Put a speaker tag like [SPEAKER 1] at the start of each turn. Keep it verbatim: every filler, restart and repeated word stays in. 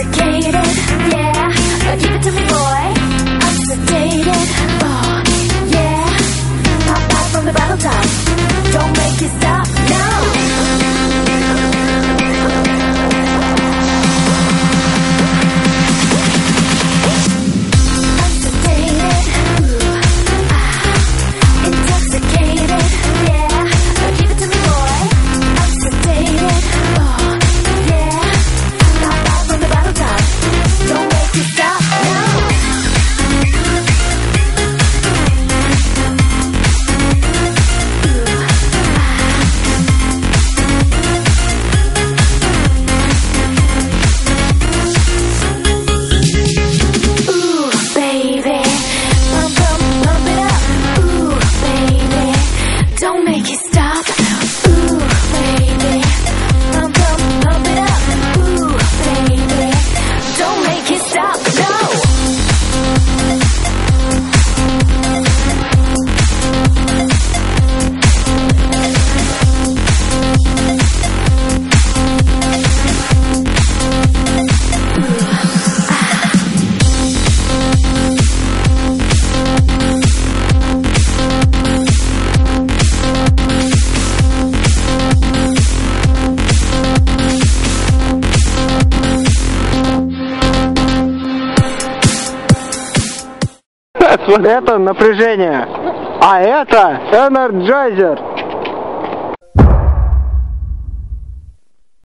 [SPEAKER 1] Intoxicated, yeah. Give it to me, boy. I'm sedated, oh, yeah. Pop out from the battle top. Don't make it stop, no. I'm sedated, ooh, ah. Intoxicated, yeah. Give it to me, boy. I'm sedated, oh, yeah. Pop out from the battle top. Don't make it stop, no. Don't make it stop, ooh, baby. Pump, pump, pump it up, ooh, baby. Don't make it stop, no.
[SPEAKER 2] Вот это напряжение, а это Energizer.